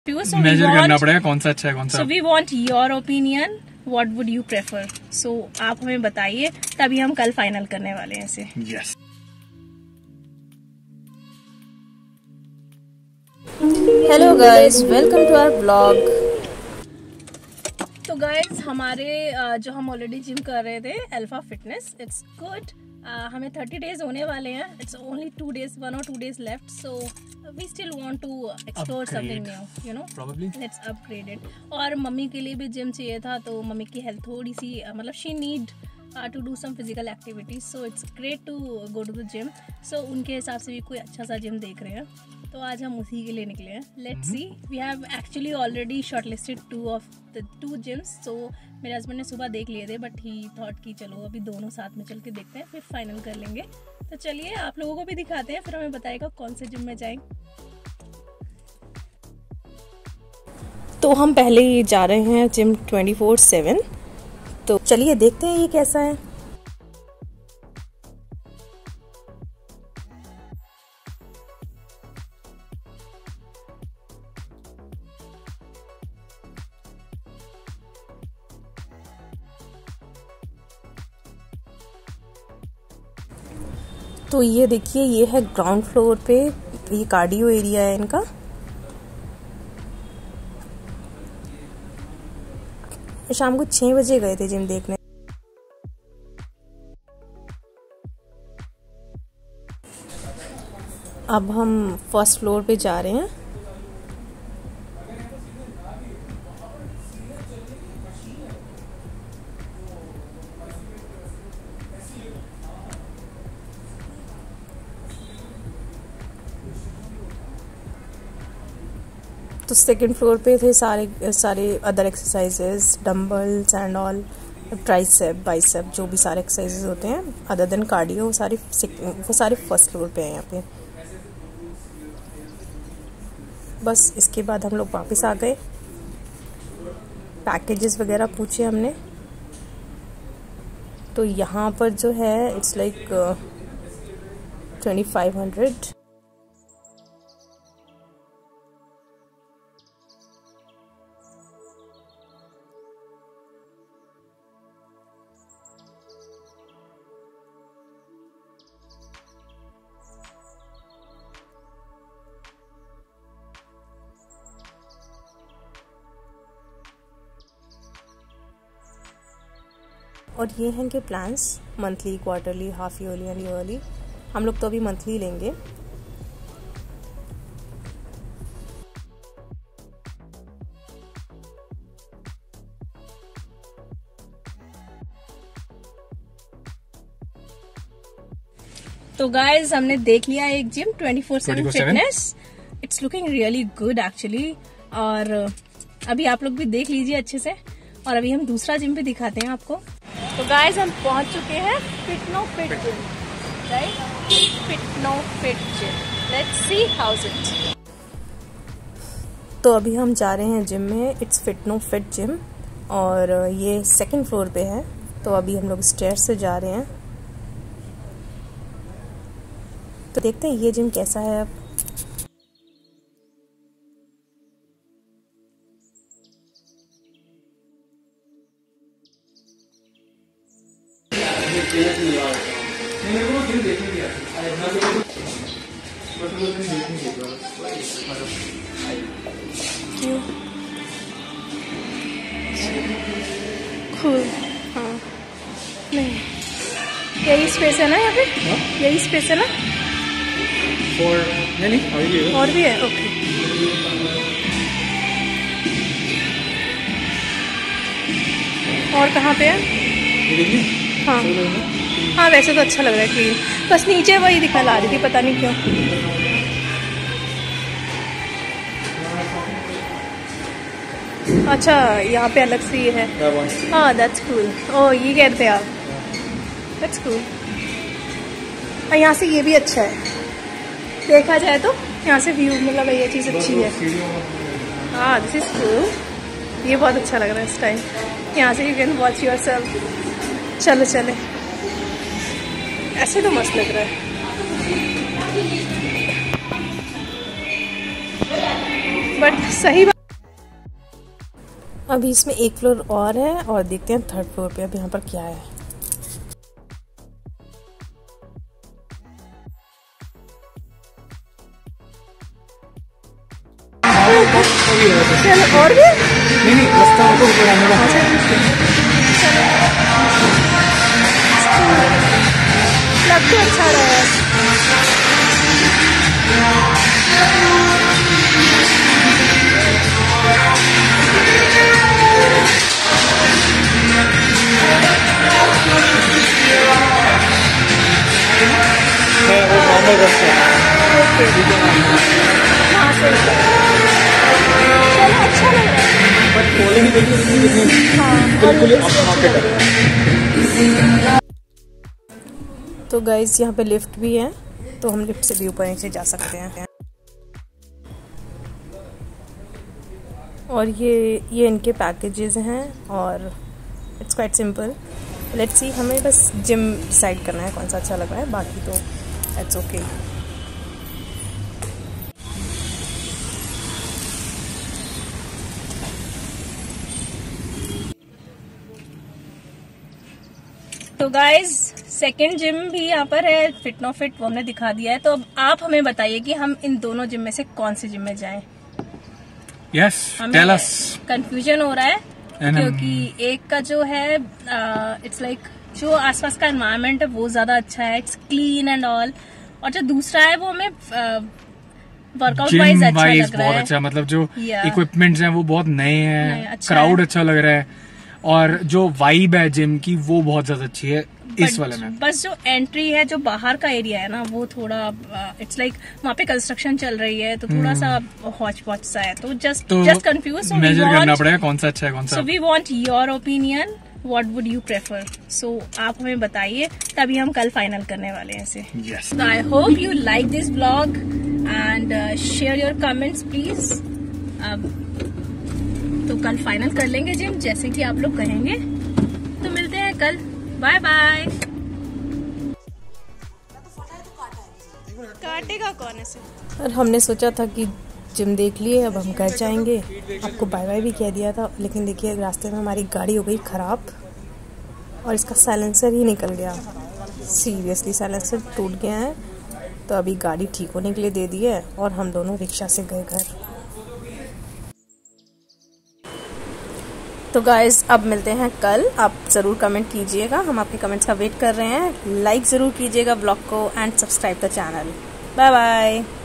Major करना पड़ेगा कौन सा अच्छा है कौन सा। So we want your opinion. What would you prefer? So आप हमें बताइए, तभी हम कल फाइनल करने वाले हैं इसे। Yes. Hello guys, welcome to our vlog. तो गाइज हमारे जो हम ऑलरेडी जिम कर रहे थे अल्फा फिटनेस, इट्स गुड। हमें 30 डेज होने वाले हैं। It's only 2 days, 1 or 2 days लेफ्ट, so we still want to explore something new, you know, let's upgrade it. और मम्मी के लिए भी जिम चाहिए था, तो मम्मी की हेल्थ थोड़ी सी मतलब she need to do some physical activities, so it's great to go to the gym. So उनके हिसाब से भी कोई अच्छा सा जिम देख रहे हैं, तो आज हम उसी के लिए निकले हैं। Let's see, we have actually already shortlisted 2 of the 2 gyms। So मेरे हस्बैंड ने सुबह देख लिए थे, बट ही थॉट कि चलो अभी दोनों साथ में चल के देखते हैं, फिर फाइनल कर लेंगे। तो चलिए आप लोगों को भी दिखाते हैं, फिर हमें बताएगा कौन से जिम में जाएंगे। तो हम पहले ही जा रहे हैं जिम 24/7, तो चलिए देखते हैं ये कैसा है। तो ये देखिए, ये है ग्राउंड फ्लोर पे, ये कार्डियो एरिया है इनका। शाम को 6 बजे गए थे जिम देखने। अब हम फर्स्ट फ्लोर पे जा रहे हैं। तो सेकंड फ्लोर पे थे सारे other exercises, dumbbells and all, triceps, biceps, जो भी सारे एक्सरसाइजेस होते हैं अदर देन कार्डियो, वो सारे फर्स्ट फ्लोर पे हैं यहाँ पे। बस इसके बाद हम लोग वापस आ गए। पैकेजेस वगैरह पूछे हमने, तो यहाँ पर जो है इट्स लाइक 2500। और ये हैं इनके plans, monthly, quarterly, half yearly and yearly. हम लोग तो अभी मंथली लेंगे। तो गाइज हमने देख लिया एक gym 24/7 fitness. It's looking really good actually. और अभी आप लोग भी देख लीजिए अच्छे से, और अभी हम दूसरा जिम भी दिखाते हैं आपको। तो गाइज हम पहुंच चुके हैं fitno fit gym, right? Fitno fit gym, let's see how's it. तो अभी हम जा रहे हैं जिम में, इट्स फिटनो फिट जिम, और ये सेकंड फ्लोर पे है। तो अभी हम लोग स्टेयर से जा रहे हैं, तो देखते हैं ये जिम कैसा है अब। Cool. हाँ, नहीं, यही स्पेस है ना यहाँ पे? यही स्पेस है ना? नहीं, और भी है। ओके, और कहाँ पे है? हाँ हाँ, वैसे तो अच्छा लग रहा है क्लीन, बस नीचे वही दिखा ला रही थी, पता नहीं क्यों। अच्छा, यहाँ पे अलग से ये है। हाँ, दैट्स कूल। ओह, ये कह रहे थे आप, दैट्स कूल। और यहाँ से ये भी अच्छा है, देखा जाए तो यहाँ से व्यू मतलब ये चीज़ अच्छी है। हाँ, दिस इज कूल, ये बहुत अच्छा लग रहा है इस टाइम। यहाँ से you can watch yourself. चलो चले, ऐसे तो मस्त लग रहा है। बट सही बात। अभी इसमें एक फ्लोर और है और देखते हैं थर्ड फ्लोर पे अब यहाँ पर क्या है। चलो और भी नहीं रास्ता तो ऊपर आने का लग तो अच्छा रहा है। है वो नॉर्मल रास्ता हाँ सही है। चलो अच्छा लग रहा है। बट क्वालिटी देखिए बिल्कुल मार्केट है। तो गाइस यहाँ पे लिफ्ट भी है, तो हम लिफ्ट से भी ऊपर नीचे जा सकते हैं। और ये इनके पैकेजेस हैं और it's quite simple. Let's see, हमें बस जिम डिसाइड करना है कौन सा अच्छा लग रहा है, बाकी तो इट्स ओके। तो गाइज सेकंड जिम भी यहाँ पर है, फिटनोफिट, वो हमने दिखा दिया है। तो अब आप हमें बताइए कि हम इन दोनों जिम में से कौन से जिम में जाएं। Yes tell us. कंफ्यूजन हो रहा है क्योंकि एक का जो है इट्स लाइक जो आसपास का एनवायरनमेंट है वो ज्यादा अच्छा है, इट्स क्लीन एंड ऑल, और जो दूसरा है वो हमें वर्कआउट वाइज अच्छा लग रहा बहुत है। अच्छा, मतलब जो इक्विपमेंट्स हैं वो बहुत नए हैं, अच्छा क्राउड अच्छा लग रहा है, और जो वाइब है जिम की वो बहुत ज्यादा अच्छी है इस वाले में। बस जो एंट्री है, जो बाहर का एरिया है ना, वो थोड़ा इट्स लाइक वहाँ पे कंस्ट्रक्शन चल रही है तो थोड़ा सा हॉच पॉच सा है, तो जस्ट कंफ्यूज मेजर करना पड़ेगा कौन सा अच्छा है कौन सा। So we want your opinion, what would you prefer. So आप हमें बताइए, तभी हम कल फाइनल करने वाले हैं इसे। Yes. I hope you like this blog and share your comments please. तो कल फाइनल कर लेंगे जिम जैसे कि आप लोग कहेंगे। तो मिलते हैं कल, बाय बाय। काटेगा कौन है? और हमने सोचा था कि जिम देख लिए, अब हम घर जाएंगे। आपको बाय बाय भी कह दिया था, लेकिन देखिए रास्ते में हमारी गाड़ी हो गई ख़राब और इसका साइलेंसर ही निकल गया। सीरियसली साइलेंसर टूट गया है, तो अभी गाड़ी ठीक होने के लिए दे दी है और हम दोनों रिक्शा से गए घर। तो गाइज अब मिलते हैं कल। आप ज़रूर कमेंट कीजिएगा, हम आपके कमेंट्स का वेट कर रहे हैं। लाइक ज़रूर कीजिएगा ब्लॉग को and subscribe the channel. Bye bye.